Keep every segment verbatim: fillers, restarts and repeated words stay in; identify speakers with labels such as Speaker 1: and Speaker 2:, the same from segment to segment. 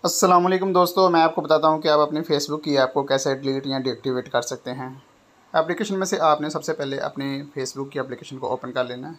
Speaker 1: अस्सलाम वालेकुम दोस्तों, मैं आपको बताता हूं कि आप अपनी फेसबुक की ऐप को कैसे डिलीट या डीएक्टिवेट कर सकते हैं। एप्लीकेशन में से आपने सबसे पहले अपनी फेसबुक की एप्लीकेशन को ओपन कर लेना है।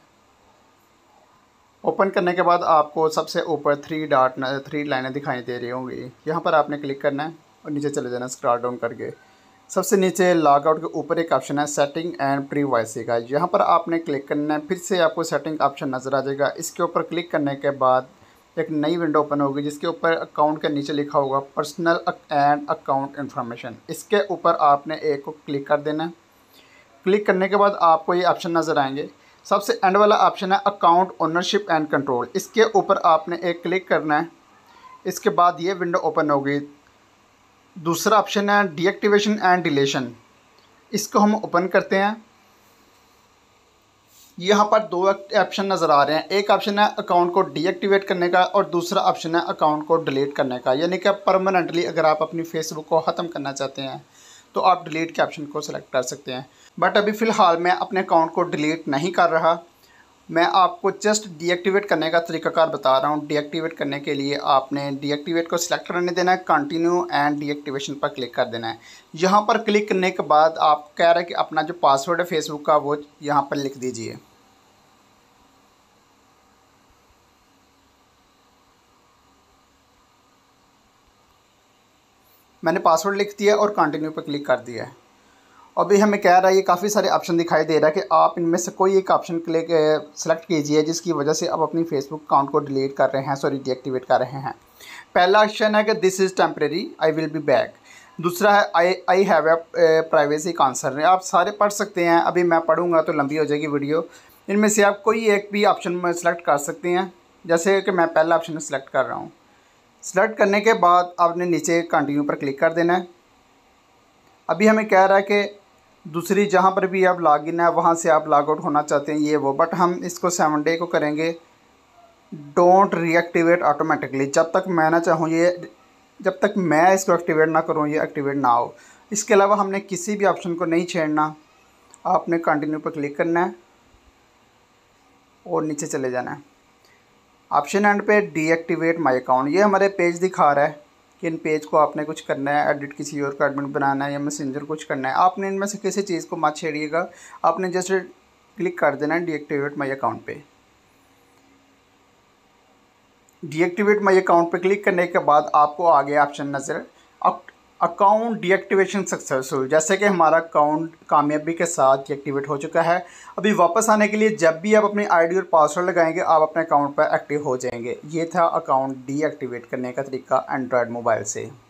Speaker 1: ओपन करने के बाद आपको सबसे ऊपर थ्री डॉट थ्री लाइनें दिखाई दे रही होंगी, यहाँ पर आपने क्लिक करना है और नीचे चले जाना स्क्रॉल डाउन करके। सबसे नीचे लॉग आउट के ऊपर एक ऑप्शन है सेटिंग एंड प्रीवाइसी का, यहाँ पर आपने क्लिक करना है। फिर से आपको सेटिंग ऑप्शन नज़र आ जाएगा। इसके ऊपर क्लिक करने के बाद एक नई विंडो ओपन होगी जिसके ऊपर अकाउंट के नीचे लिखा होगा पर्सनल एंड अकाउंट इन्फॉर्मेशन। इसके ऊपर आपने एक को क्लिक कर देना है। क्लिक करने के बाद आपको ये ऑप्शन नज़र आएंगे। सबसे एंड वाला ऑप्शन है अकाउंट ओनरशिप एंड कंट्रोल, इसके ऊपर आपने एक क्लिक करना है। इसके बाद ये विंडो ओपन होगी। दूसरा ऑप्शन है डीएक्टिवेशन एंड डिलीशन, इसको हम ओपन करते हैं। यहाँ पर दो ऑप्शन नज़र आ रहे हैं, एक ऑप्शन है अकाउंट को डीएक्टिवेट करने का और दूसरा ऑप्शन है अकाउंट को डिलीट करने का। यानी कि परमानेंटली अगर आप अपनी फेसबुक को ख़त्म करना चाहते हैं तो आप डिलीट के ऑप्शन को सिलेक्ट कर सकते हैं। बट अभी फ़िलहाल मैं अपने अकाउंट को डिलीट नहीं कर रहा, मैं आपको जस्ट डीएक्टिवेट करने का तरीकाकार बता रहा हूँ। डीएक्टिवेट करने के लिए आपने डीएक्टिवेट को सिलेक्ट करने देना है, कंटिन्यू एंड डीएक्टिवेशन पर क्लिक कर देना है। यहाँ पर क्लिक करने के बाद आप कह रहे हैं कि अपना जो पासवर्ड है फेसबुक का वो यहाँ पर लिख दीजिए। मैंने पासवर्ड लिख दिया और कंटिन्यू पर क्लिक कर दिया है। अभी हमें कह रहा है, ये काफ़ी सारे ऑप्शन दिखाई दे रहा है कि आप इनमें से कोई एक ऑप्शन क्लिक सेलेक्ट कीजिए जिसकी वजह से आप अपनी फेसबुक अकाउंट को डिलीट कर रहे हैं, सॉरी डीएक्टिवेट कर रहे हैं। पहला ऑप्शन है कि this is temporary, I will be back. दूसरा है I I have a privacy concern. आप सारे पढ़ सकते हैं, अभी मैं पढ़ूँगा तो लंबी हो जाएगी वीडियो। इनमें से आप कोई एक भी ऑप्शन में सेलेक्ट कर सकते हैं, जैसे कि मैं पहला ऑप्शन सेलेक्ट कर रहा हूँ। सेलेक्ट करने के बाद आपने नीचे कंटिन्यू पर क्लिक कर देना है। अभी हमें कह रहा है कि दूसरी जहाँ पर भी आप लॉगिन है वहाँ से आप लॉग आउट होना चाहते हैं, ये वो, बट हम इसको सेवन डे को करेंगे डोंट रीएक्टिवेट ऑटोमेटिकली। जब तक मैं ना चाहूँ ये जब तक मैं इसको एक्टिवेट ना करूँ ये एक्टिवेट ना हो। इसके अलावा हमने किसी भी ऑप्शन को नहीं छेड़ना। आपने कंटिन्यू पर क्लिक करना है और नीचे चले जाना है। ऑप्शन एंड पे डीएक्टिवेट माय अकाउंट, ये हमारे पेज दिखा रहा है कि इन पेज को आपने कुछ करना है, एडिट किसी और का एडमिन बनाना है या मैसेंजर कुछ करना है। आपने इनमें से किसी चीज़ को मत छेड़िएगा, आपने जस्ट क्लिक कर देना है डीएक्टिवेट माय अकाउंट पे। डीएक्टिवेट माय अकाउंट पे क्लिक करने के बाद आपको आगे ऑप्शन नज़र अकाउंट डीएक्टिवेशन सक्सेसफुल, जैसे कि हमारा अकाउंट कामयाबी के साथ डीएक्टिवेट हो चुका है। अभी वापस आने के लिए जब भी आप अपनी आईडी और पासवर्ड लगाएंगे आप अपने अकाउंट पर एक्टिव हो जाएंगे। ये था अकाउंट डीएक्टिवेट करने का तरीका एंड्रॉयड मोबाइल से।